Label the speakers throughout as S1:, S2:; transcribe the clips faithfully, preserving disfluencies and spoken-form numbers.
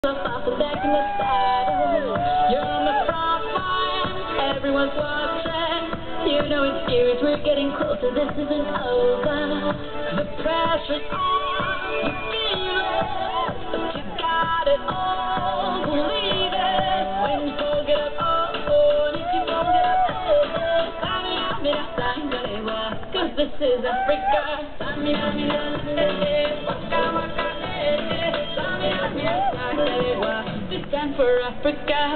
S1: Back in the saddle, you're on the front line, everyone's watching, you know it's serious, we're getting closer, this isn't over, the pressure's on, you feel it, but you got it all, believe it, when you don't get up, oh, oh, and if you don't get up, eh, eh, cause this is Africa, this stand for Africa.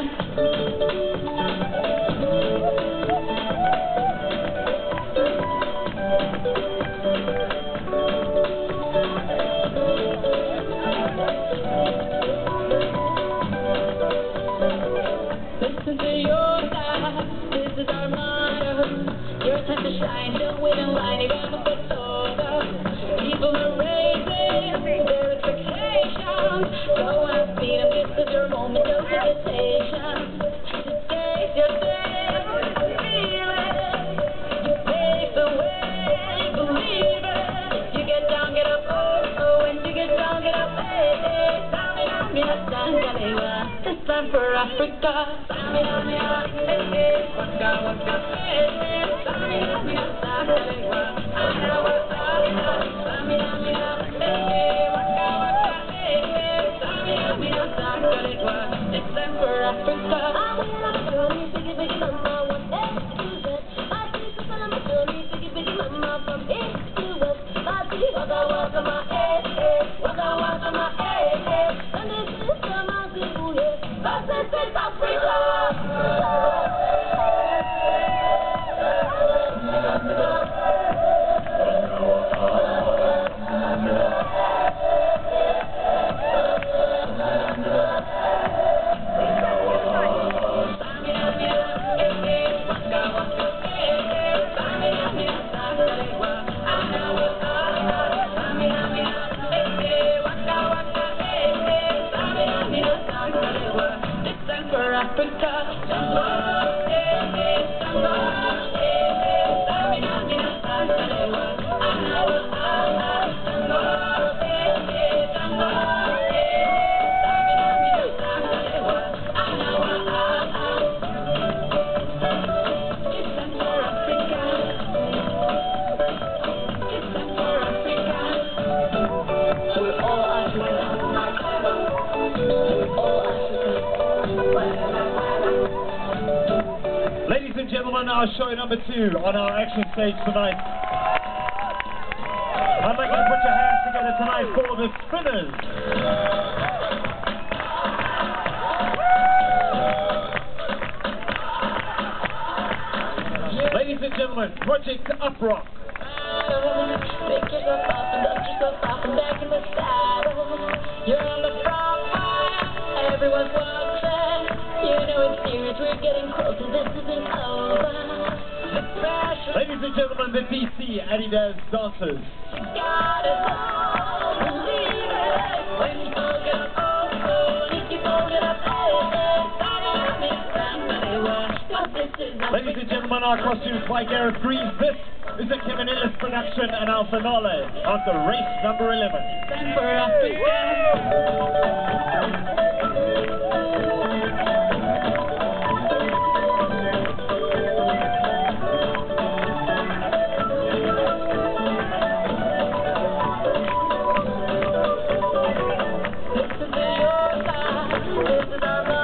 S1: Listen to your God, this is our motto. Your time to shine, don't wait in line, you gotta put over. People are raising their expectations. Go and feed them, this is your moment, no hesitation. Today's your day, feel it. You pave the way, believe it. You get down, get up, oh, oh, when you get down, get up, hey, hey. This time for Africa. Waka Waka, hey, hey. It's time for Africa. Waka Waka my hey, hey. Waka Waka my hey, hey. And this is the mountain blue, yeah. This is Africa.
S2: Ladies and gentlemen, our show number two on our action stage tonight. I'd like you to put your hands together tonight for the Spinners. Ladies and gentlemen, Project Uprock.
S1: Make yourself up and dust yourself off and back in the saddle. You're on the front line, everyone's watching. You know it's serious, we're getting closer, this isn't over. The pressure.
S2: Ladies and gentlemen, the D C Adidas Dancers.
S1: You got it all, believe it. When you don't get up, oh, oh, and if you don't get up, hey, hey,
S2: Ladies and gentlemen, our costumes by Gareth Greeves. This is a Kevin Ellis production and our finale of the race number eleven.
S1: Time for Africa. Listen to your side, this is our